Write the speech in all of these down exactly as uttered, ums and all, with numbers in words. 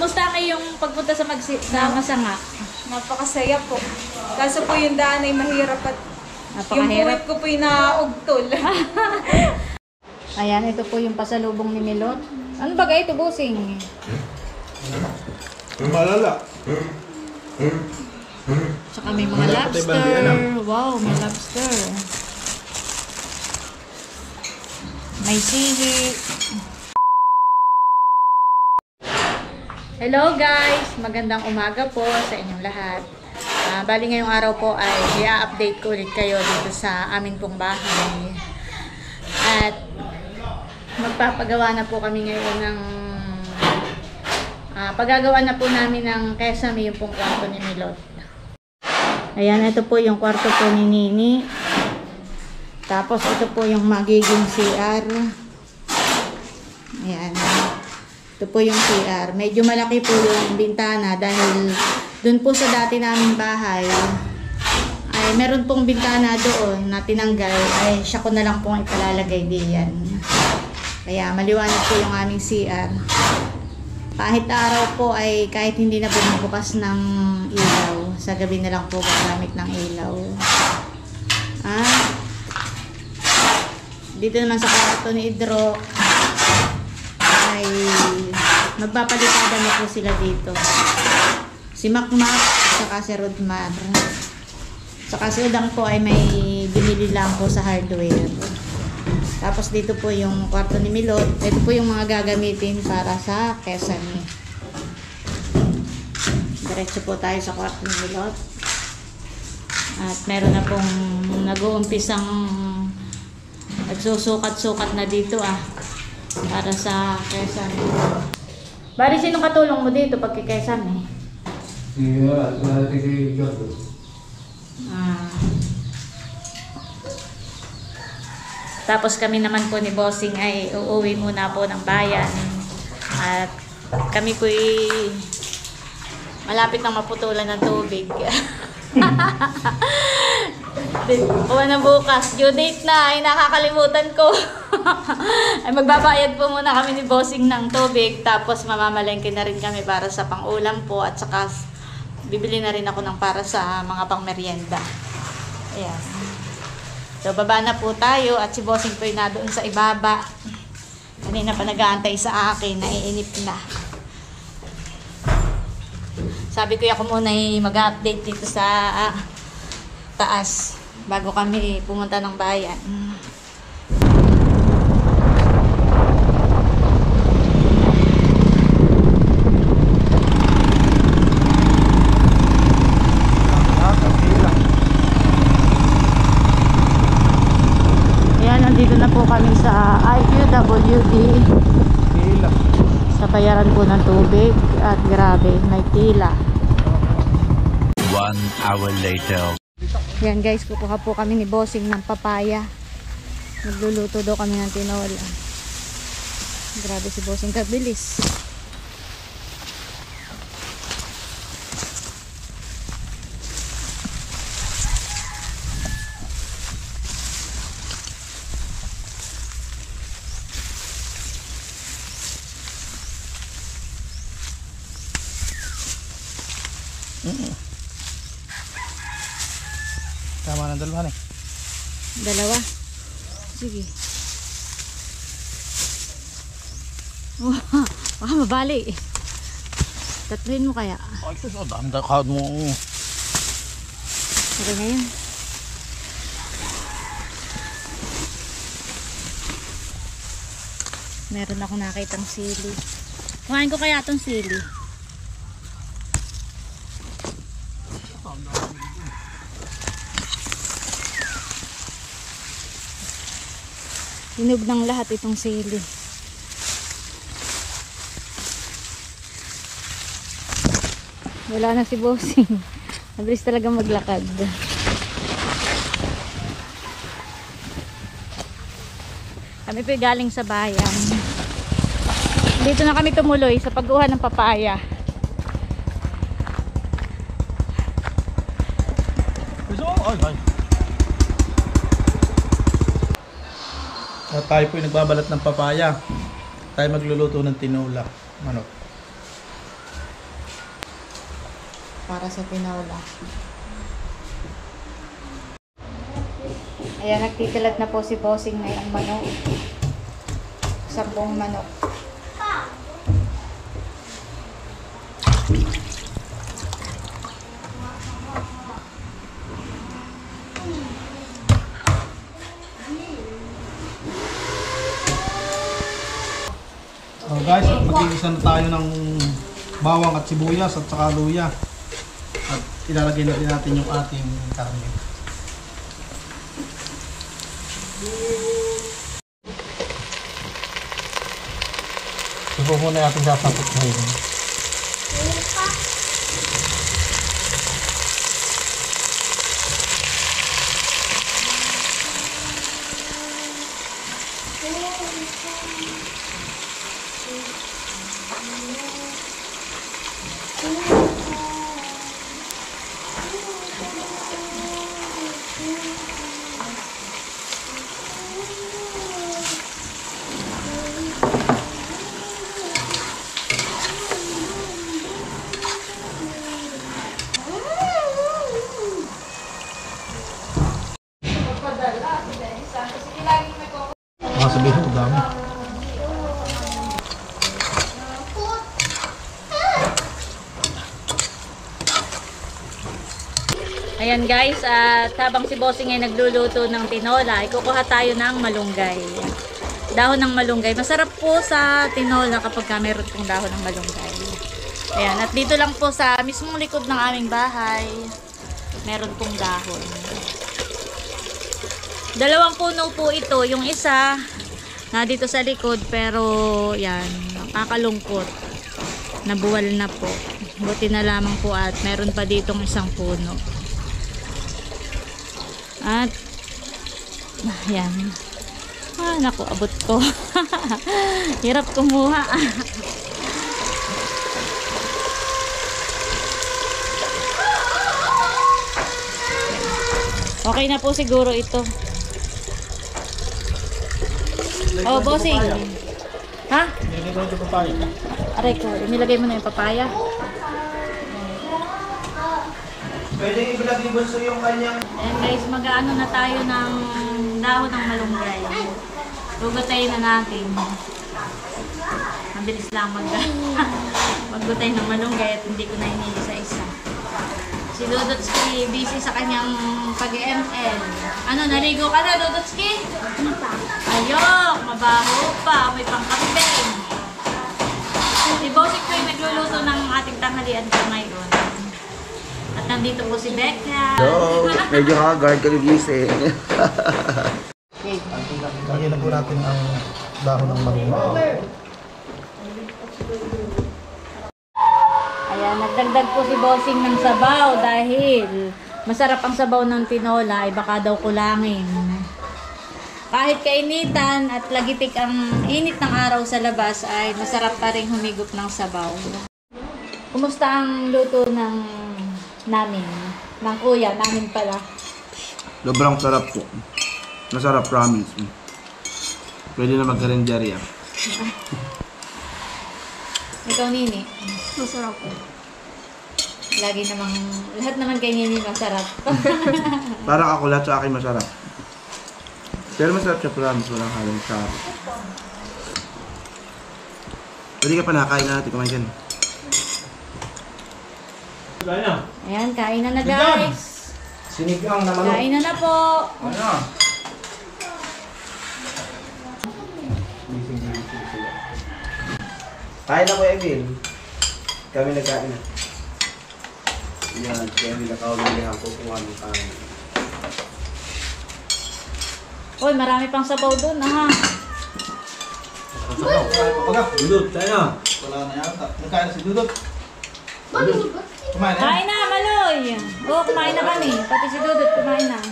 Kumusta kayo yung pagpunta sa, magsi sa Masanga? Napakasaya po. Kaso po yung daan ay mahirap at yung puwit ko po yung naugtol. Ayan, ito po yung pasalubong ni Milot. Ano ba ito, Busing? Malala. Tsaka may mga lobster. Wow, may lobster. May sili. Hello guys! Magandang umaga po sa inyong lahat. Uh, bali ngayong araw po ay i-update ko ulit kayo dito sa amin pong bahay. At magpapagawa na po kami ngayon ng uh, paggagawa na po namin ng kesame, yung pong kwarto ni Milot. Ayan, ito po yung kwarto po ni Nini. Tapos ito po yung magiging C R. Ayan. Ito po yung C R. Medyo malaki po yung bintana dahil dun po sa dati naming bahay ay meron pong bintana doon na tinanggal. Ay siya ko na lang pong ipalalagay diyan. Kaya maliwanag po yung aming C R. Kahit araw po ay kahit hindi na bumubukas ng ilaw, sa gabi na lang po gagamit ng ilaw. Ah, dito naman sa kwarto ni Idro ay magpapalitada na po sila dito. Si Makmak saka si Rodmar. Saka si Udang po ay may binili lang po sa hardware. Tapos dito po yung kwarto ni Milot. Ito po yung mga gagamitin para sa kesame. Diretso po tayo sa kwarto ni Milot. At meron na pong nag-uumpisang nagsusukat-sukat na dito ah. Para sa kesame. Bali, sino katulong mo dito pag kikesame? Iya, sa tiki jodo. Ah. Tapos kami naman po ni Bossing ay uuwi muna po ng bayan. At kami po ay malapit nang maputulan ng tubig. Kuha na bukas. Due date na ay nakakalimutan ko. Ay magbabayad po muna kami ni Bossing ng tubig. Tapos mamamalengke na rin kami para sa pang-ulam po. At saka bibili na rin ako ng para sa mga pang-merienda. Ayan. So, baba na po tayo at si Bossing po ay na doon sa ibaba. Kanina pa nag-aantay sa akin, naiinip na. Sabi ko ako muna ay mag-update dito sa ah, taas bago kami pumunta ng bayan. Nandito na po kami sa I Q W D sa bayaran po ng tubig at grabe, may tila. One hour later. Yan guys, kukuha po kami ni Bossing ng papaya. Nagluluto daw kami ng tinola. Grabe si Bossing, kabilis. Mm-mm. Tama ng dalawa eh. Dalawa? Sige. Wah, baka mabali. Tatluin mo kaya? Ay, sus, oh, dami dakad mo. Okay na yun. Meron ako nakitang sili. Kuhain ko kaya itong sili. Hinog ng lahat itong sili. Wala na si Bossing. Mabilis talaga maglakad. Kami po galing sa bayan. Dito na kami tumuloy sa pagkuha ng papaya. Ay, ay. At tayo po yung nagbabalat ng papaya. Tayo magluluto ng tinola. Manok. para sa tinola. Ayan, nagtitilad na po si Bossing ngayong manok. Sampung manok. So guys, mag-iisa na tayo ng bawang at sibuyas at saka luya. At ilalagay na din natin yung ating karne. Ito muna yung ating sasapot ngayon. Mga sabihin ko dami. Ayan guys, at habang si Bossing ay nagluluto ng tinola, ay kukuha tayo ng malunggay. Dahon ng malunggay. Masarap po sa tinola kapag ka meron pong dahon ng malunggay. Ayan, at dito lang po sa mismong likod ng aming bahay, meron pong dahon. Dalawang puno po ito. Yung isa, na dito sa likod, pero yan, nakakalungkot. Nabuwal na po. Buti na lamang po at meron pa ditong isang puno. At ayan. Ah, naku, abot ko. Hirap kumuha. Okay na po siguro ito. Oh, Bossing. Ha? Nilagay ko yung papaya. Aray ko, inilagay mo na yung papaya. Pwede ibilagay ni Bunso yung kanyang... Ayan guys, mag-ano na tayo ng dahon ng malunggay. Gugutayin na natin. Mabilis lang mag maggutay ng malunggay at hindi ko na inisa-isa. Si Dudotski busy sa kanyang pag-M L. Ano, naligo ka na, Dudotski? Ayok, mabaho pa, may pangkapeng. Si Bossing ko yung nagluluto ng ating tanghalian ka ngayon. At nandito po si Becca. Hello, medyo hagard kagigising. Lagyan na po natin ang dahon ng malunggay. Ayan, nagdagdag po si Bossing ng sabaw dahil masarap ang sabaw ng tinola ay baka daw kulangin. Kahit kainitan at lagitik ang init ng araw sa labas ay masarap pa rin humigop ng sabaw. Kumusta ang luto ng namin? Ng kuya, namin pala. Sobrang sarap po. Masarap, promise. Pwede na magkarinderya. Ikaw, Nini? Masarap po. Lagi namang, lahat naman kay Nini masarap. Parang ako lahat sa akin masarap. Pero masarap siya, promise. Walang halong sarap. Pwede ka pa nakain na natin. Kumain ka na. Ayan, kain na na guys. Sinigang na manok. Kain na na po. Ano? Kain na po, Emil. Kami nagkain na. Yan, kaya Emil nakawalihan ko kung anong kain. Uy, marami pang sabaw dun, ha? Pagka, Dudot, tayo na. Wala na yata. Nagkain na si Dudot. Kumain na. Kain na, Maloy! Oo, kumain na kami. Pati si Dudut, kumain na.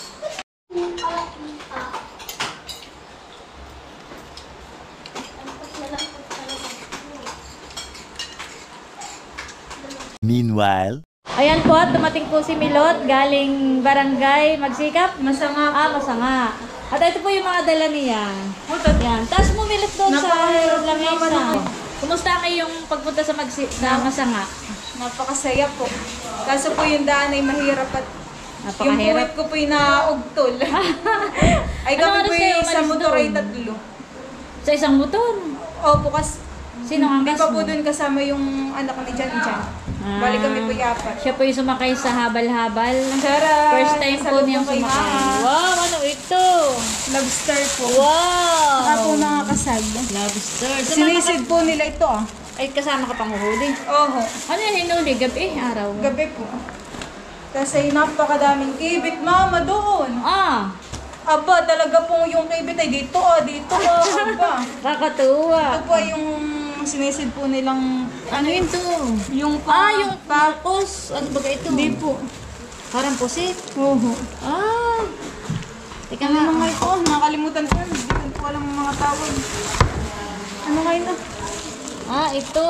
Meanwhile, Ayan po, dumating po si Milot, galing barangay Magsikap. Masama Ah, masanga. At ito po yung mga dala niya. Yan. Tapos mo Milot doon sa lamesa. Kumusta kayo yung pagpunta sa, magsi sa Masanga? Napakasaya po. Kaso po yung daan ay mahirap at yung Napakahirap. puwit ko po yung naugtol. Ay Anong kami oras po kayo yung sa umalis motor ay doon? tatlo. Sa isang motor. Opo, kas Sino ang hindi angkas pa po mo? doon kasama yung anak ni Jan Jan. Ah. Bali kami po yapat. Siya po yung sumakay sa habal-habal. Charot! First time po Salubong niyang kay sumakay. Mama. Wow, ano ito? Lobster po. Wow! Saka po nakakasag. Lobster. Sumama ka, Sinisid po nila ito ah. ay kasama ka pang uhuli. Oho. Ano yung hinuli? Gabi? Araw? Gabi po. Kasi napakadaming kibit, mama, doon. Ah! Aba, talaga po yung kibit ay dito ah, dito ah, aba. Kakatuwa. Ito po ay yung sinisid po nilang, Ano yun to? yung Ah, yung pakos. Ano ba ito? Hindi po. Parang pusit. Oho. Ah! Teka Ano nga. nga ito? Nakalimutan ko. Hindi ko po alam ang mga tawag. Ano nga ito? Ah, ito.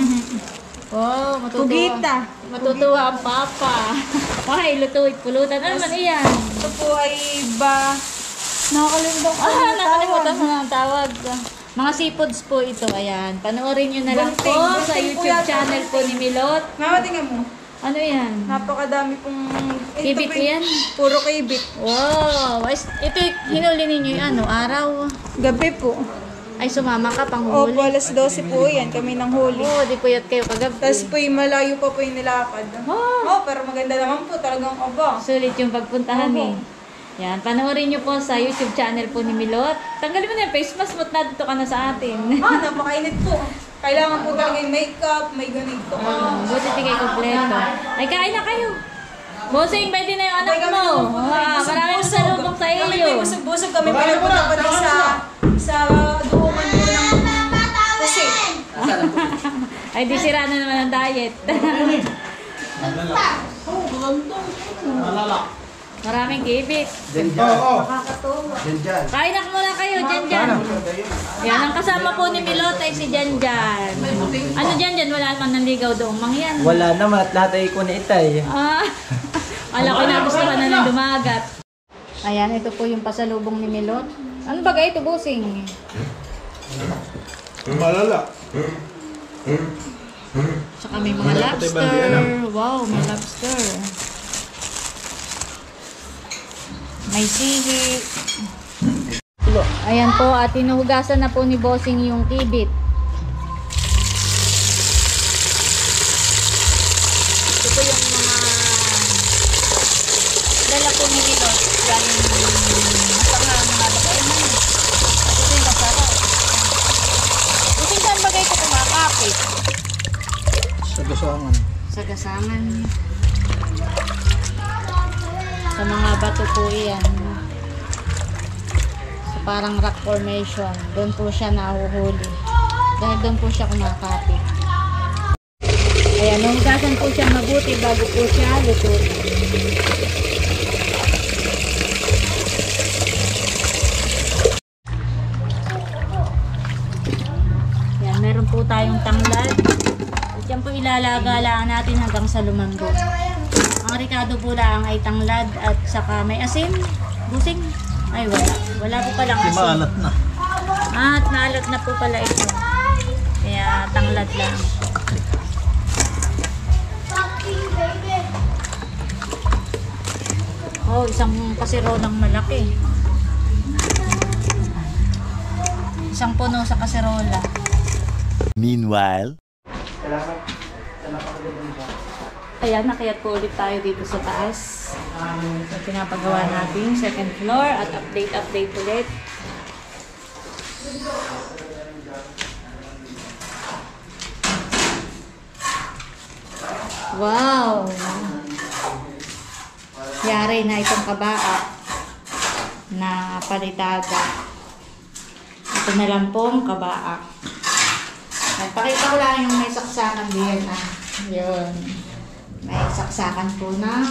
Wow, matutuwa. Pugita. Matutuwa ang papa. Ay, lutuit, pulutan. Ano man iyan? Ito po ay ba... Nakakalimutan ko. Ah, ang nakalimutan tawag. mo na ang tawag. Mga seafoods po ito. Ayan. Panoorin nyo na lang po Bunting, sa bunting po YouTube yata, channel po ni Milot. Mama, tingnan mo. Ano yan? Napakadami pong... ito Kibit po yung- yan? Puro kibit. Wow! Is- Ito yung hinuli ninyo yung ano, araw. Gabi po. Ay, sumama ka pang Opo, huli. alas dose po yan. Kami nang huli. Oo, di puyat kayo kagabi. Tapos po yung malayo pa po yung nilakad. Oh. Oh, pero maganda naman po. Talagang aba. Sulit yung pagpuntahan Opo. eh. Yan, panoorin nyo po sa YouTube channel po ni Milot. Tanggalin mo na yung face mask, mo't na dito ka na sa atin. Ah, napakainit po. Kailangan po talaga yung makeup, may ganito. Ah, buti di kayo kompleto. Ay, kain na kayo. Bossing, pwede na yung anak Kaya kami mo. po, Ah, busog-busog. maraming salubong sa Kami po iyo. yung busog-busog. Kami pinapunta pa rin sa sa duungan po ng pusi. Ay, di sira na naman ang diet. Alala. Maraming kibit. Diyan Oo, dyan. oo. Nakakatuwa. Diyan dyan. Kain na muna kayo, Jan Jan. Yan, ang kasama po ni Milot ay si Jan Jan. Ano Jan Jan? Wala naman nanligaw doong mangyan. Wala naman at lahat ay ko na itay. Ah, ala ko na gusto ka na ng dumagat. Ayan, ito po yung pasalubong ni Milot. Ano ba ito, Bossing? Malala. Tsaka may mga lobster. Wow, may lobster. May sihi. Ayan po, at tinuhugasan na po ni Bossing yung kibit. Ito po yung mga dala po ni Milot. Galing masama mga bakainan. Ito yung masarap. Bossing, saan ba kayo kumakapit? Sa gasangan. Sa gasangan. Sa mga bato po yan. So, parang rock formation. Doon po siya nahuhuli. Dahil doon po siya kumakapit. Ayan, hugasan po siya mabuti bago po siya lutuin. Yan, meron po tayong tanglad. At yan po ilalagalaan natin hanggang sa lumambot. Ang ricado po lang ay tanglad at saka may asin. Busing? Ay, wala. Wala po palang asin. Maalat na. At naalat na po pala ito. Kaya tanglad lang. Oh, isang kasirolang malaki. Isang puno sa kaserola. Meanwhile, Ayan, nakayat po ulit tayo dito sa taas. So, pinapagawa natin second floor at update-update ulit. Wow! Yari na itong kabaa na palitaga. Ito na lang pong kabaa. Pakita ko lang yung may saksakan din. Ah. Yun. May saksakan po ng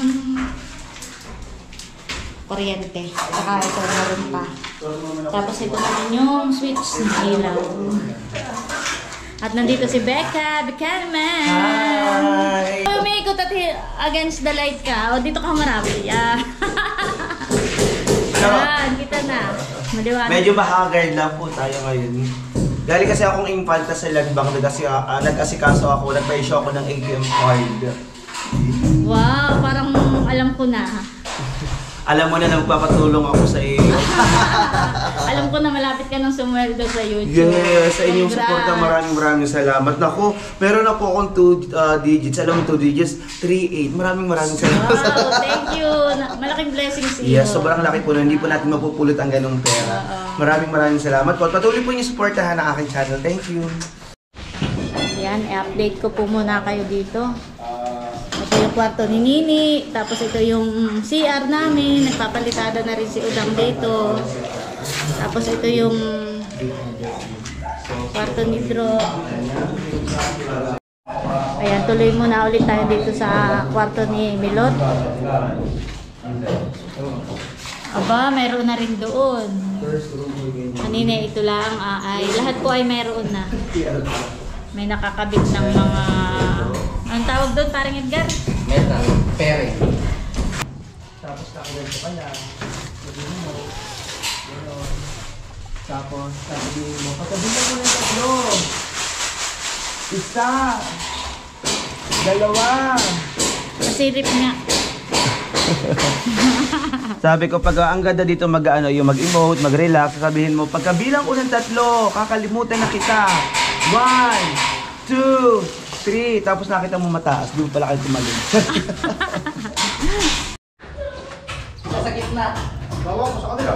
kuryente. Saka ito meron pa. Tapos ito naman yung switch ng ilaw. At nandito si Becca, Becca naman. Hi! Oh, umiikot at hi- against the light ka. O, dito ka marami. Ah. Yan, kita na. Maliwanag. Medyo bahagard lang po tayo ngayon. Galing kasi akong impalta sa Land Bank, nag-asi, uh, nag-asikaso ako, nagpa-issue ako ng A T M card. Wow, parang alam ko na. Alam mo na na magpapatulong ako sa iyo. Alam ko na malapit ka ng sumweldo sa YouTube. Yes, sa inyong Congrats. suporta, maraming maraming salamat. Naku, meron na po akong two uh, digits. Alam mo, two digits? three eight. Maraming maraming salamat. Wow, thank you. Na- Malaking blessings iyo. Yes, sobrang laki po na hindi po natin mapupulot ang ganong pera. Maraming maraming salamat po. At patuloy po niyo suportahan ang aking channel. Thank you. Yan, i-update ko po muna kayo dito. Ito yung kwarto ni Nini. Tapos ito yung C R namin. Nagpapalitada na rin si Udang dito. Tapos ito yung kwarto ni Dro. Ayan, tuloy muna ulit tayo dito sa kwarto ni Milot. Aba, mayroon na rin doon. Kanina ito lang ah, ay lahat po ay mayroon na. May nakakabit ng mga anong tawag doon, parang Edgar? Metal, pairing. Tapos kakulan ko kanya. Sabihin mo. Gano'n. Tapos sabihin mo. Pagkabilan mo ng tatlo. Isa. Dalawa. Masirip nga. Sabi ko, pag ang ganda dito mag-ano, yung mag-emote, mag-relax, sabihin mo, pagkabilang ko ng tatlo, kakalimutan na kita. One, two, three. Tapos nakita mo mataas, di mo pala kayo tumalun. Sa gitna. Bawa ko sa kanila.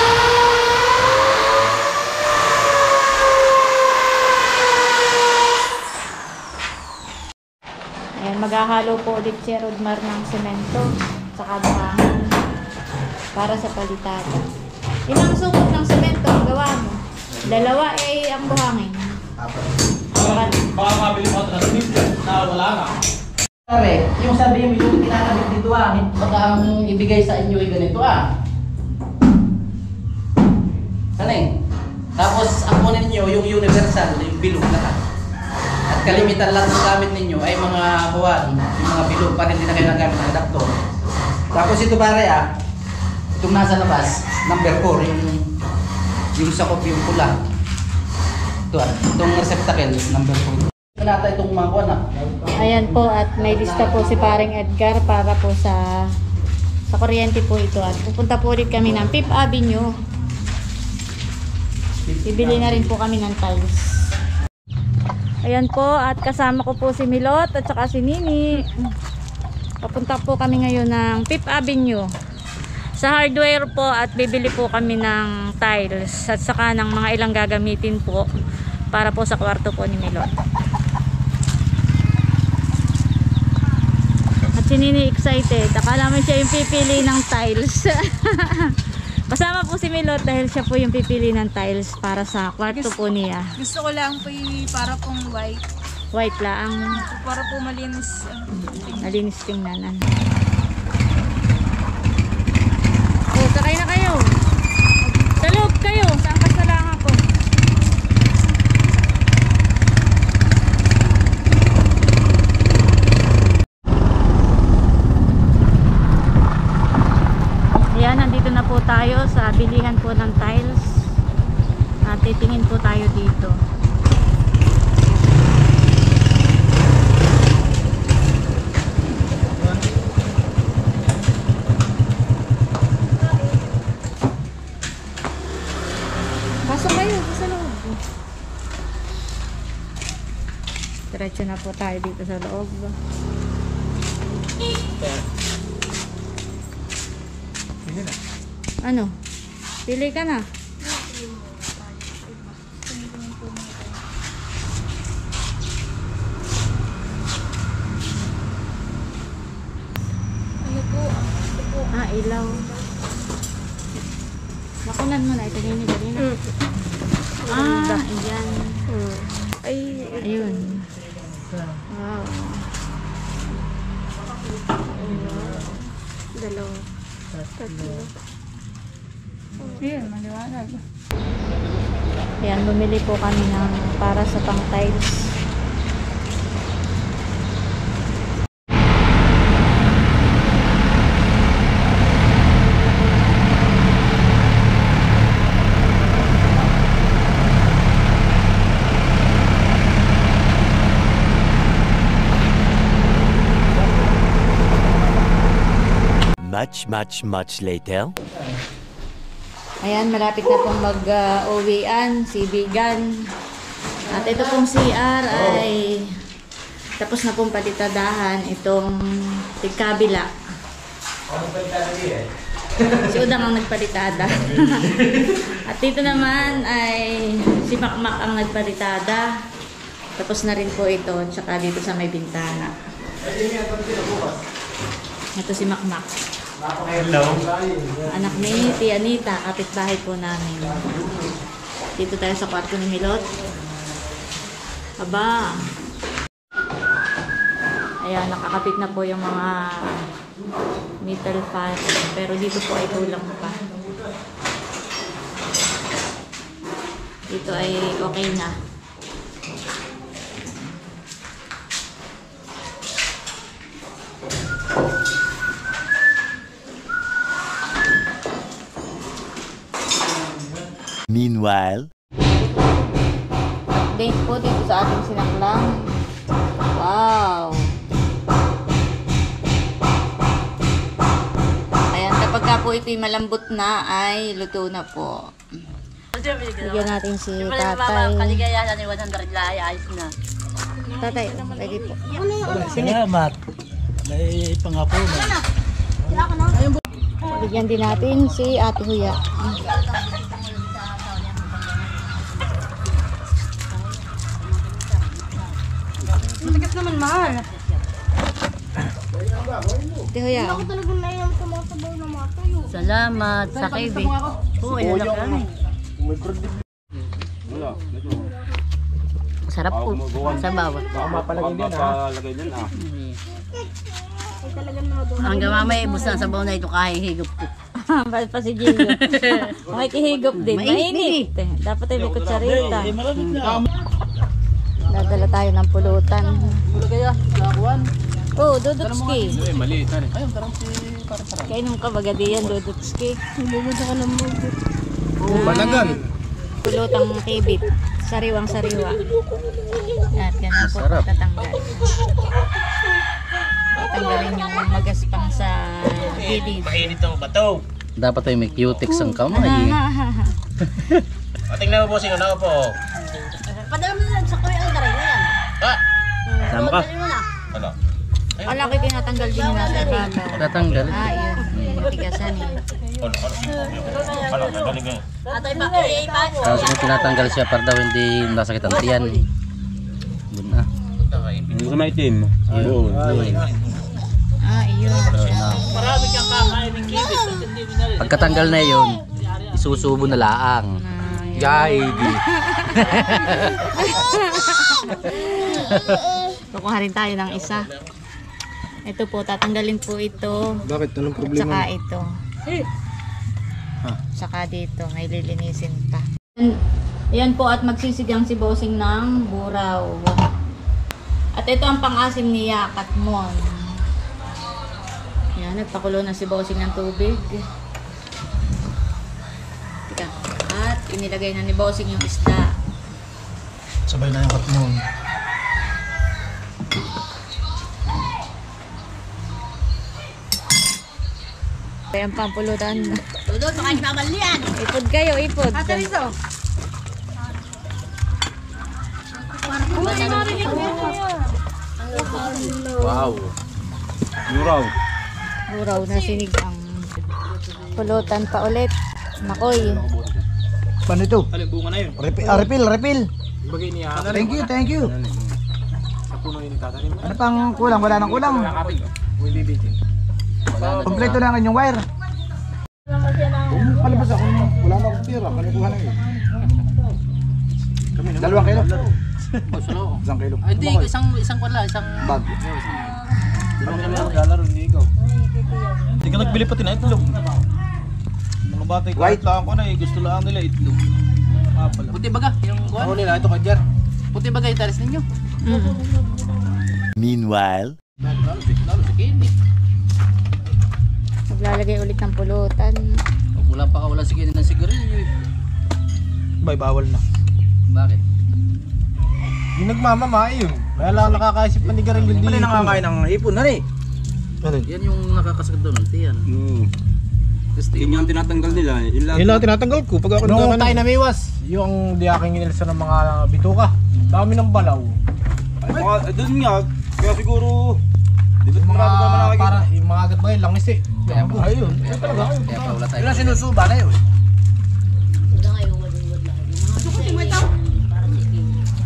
Ayan, maghahalo po ulit si Rodmar ng semento saka buhangin para sa palitada. Ilang sukot ng semento ang gawa mo? Dalawa eh ang buhangin. Apat. Baka mabili mo na na wala na. Pare, yung sabihin mo yung kinakabit dito ah, baka ang ibigay sa inyo ay ganito ah. Kaneng. Tapos ang kunin niyo yung universal, yung bilog na ka. At kalimitan lang ng gamit ninyo ay mga buwan, yung mga bilog, para hindi na kayo nagamit ng adapter. Tapos ito pare ah, itong nasa labas, number four, yung, yung sakop yung pula. Ito ah, itong receptacle, number four. Ito nata itong mga kuwan ah. Ayan po at may lista po si paring Edgar para po sa sa kuryente po ito at pupunta po ulit kami ng Fifth Avenue. Bibili na rin po kami ng tiles. Ayan po at kasama ko po si Milot at saka si Nini. Papunta po kami ngayon ng Fifth Avenue sa hardware po at bibili po kami ng tiles at saka ng mga ilang gagamitin po para po sa kwarto po ni Milot. At si Nini excited. Akala mo siya yung pipili ng tiles. Kasama po si Milot dahil siya po yung pipili ng tiles para sa kwarto po niya. Gusto ko lang po yung para pong white. White lang. Para po malinis. Nalinis tingnan. Oh, sakay na kayo. Sa loob kayo. Sa angkas na lang ako. Ayan, nandito na po tayo sa bilihan po ng tiles. At titingin po tayo dito. Pasok kayo sa loob. Diretso na po tayo dito sa loob. Ano? Pili ka na. Ano po? Ito po. Ah, ilaw. Nakunan mo na. Ito nini kanina. Ah, ayan. Ay, Ayun. Wow. dalawa. Tatlo. Ayan, maliwanag. Ayan, bumili po kami ng para sa pang tiles. Much, much, much later. Ayan, malapit na pong mag-uwian si Bigan. At ito pong C R ay tapos na pong palitadahan itong tigkabila. Si Udang ang nagpalitada. At dito naman ay si Makmak ang nagpalitada. Tapos na rin po ito, tsaka dito sa may bintana. Ito si Makmak. Hello. Anak ni Tia Anita, kapitbahay po namin. Dito tayo sa kwarto ni Milot. Aba. Ayan, nakakapit na po yung mga metal fan. Pero dito po ay kulang pa. Dito ay okay na. Meanwhile, Update po dito sa ating sinaklang. Wow! Ayan, kapag ka po ito'y malambot na, ay luto na po. Bigyan natin si tatay. Kaligayahan ni one hundred laya, ayos na. Tatay, pwede po. Salamat. May pangako na. Bigyan din natin si Ate Huya. Matigas naman, mahal. Ate Huya. Salamat sa kaibi. Oo, ilalak lang eh. Sarap po. Sa bawat. Hanggang mamaya ibus na sa baw na ito kahihigop ko. Ba't pa si Gillo? May kihigop din. Mainit. Dapat ay may kutsarita. Dadala tayo ng pulutan. Oh, Dudutski. Maliit na rin. Kainom ka baga diyan, Dudutski. Oh, balagan. Pulutang kibit. Sariwang sariwa. At ganun po Masarap. tatanggal. Tatanggalin yung magaspang sa gilid. Mainit ang bato. Dapat ay may cutex ang kamay. Tingnan mo po sino na po. Padala mo na lang sa kuya ang daray na yan. Ah! Sama ka? Dali mo na. Ano? Wala ko tinatanggal din yung nasa bala. Tatanggal. Ah, yun. Tigasan eh. Ano? Ano? Ano? Ano? Atay ba? Eh, ba? Tapos kung tinatanggal siya para daw hindi nasakit ang tiyan. Doon na. Hindi ko maitim. Yun. Ah, yun. Pagkatanggal na yun, isusubo na laang. Ah, yun. Gaidi. Kukuha rin tayo ng isa. Ito po, tatanggalin po ito. Bakit? Anong Saka problema? ito. Saka dito, may lilinisin pa. Ayan po at magsisigang si Bossing ng buraw. At ito ang pang-asim ni Yakat Mon. Ayan, nagpakulo na si Bossing ng tubig. Tika. At inilagay na ni Bossing yung isda. Sabay na yung katmon. Ayan pampulutan. Tudod, baka ipamal yan. Ipod kayo, ipod. Ate Rizzo. Wow. Muraw. Buraw na sinigang. Pulutan pa ulit. Makoy. Paano ito? Ano yung bunga na yun? Refill, ah, refill, refill. Bagay niya. Thank you, thank you. Sa puno yung tatanim. Ano pang kulang? Wala nang kulang. Uy, bibitin. Kompleto na ang inyong wire. Kung palabas ako, wala na akong pira. Kanikuha na yun. Dalawang kilo. Oh, salo. Isang kilo. Ah, hindi, isang isang wala, isang Bag. Hindi ka nagbili pati na itlog. Mga batay White. kahit ko na eh, gusto lang nila itlog. Ah, pala. puti baga, yung kuwan. nila, ito kadjar. Puti baga yung taris ninyo. Mm. Meanwhile, Lalo si lalo si Kenny. Maglalagay ulit ng pulutan. Pag wala pa ka, wala si Kenny ng sigarilyo. Bay, bawal na. Bakit? Yung nagmamamay yun. Kaya lang nakakaisip pa ni Garillo Hindi dito. nakakain ng hipon na rin. Ano yun? Yan yung nakakasakit doon. Yan. Hmm. Kasi Yun yung tinatanggal nila. Yun lang. Yun lang tinatanggal ko pag ako Nung nagkakanan. tayo namiwas, yung di aking inilsa ng mga bituka. Dami ng balaw. Ay, baka, eh, doon nga. Kaya siguro, di ba Yung mga, marami ka man nakikita? para, yung mga agad ba yun, langis eh. Kaya pa. Ayun, ayun talaga. Kaya pa wala tayo. Yun ang sinusuba na yun. Wala kayo, wad-wad lang. Yung mga design, parang itim.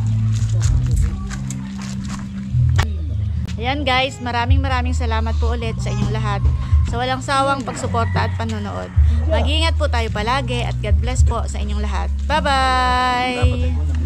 Ayan guys, maraming maraming salamat po ulit sa inyong lahat sa walang sawang pagsuporta at panonood. Mag-iingat po tayo palagi at God bless po sa inyong lahat. Bye-bye!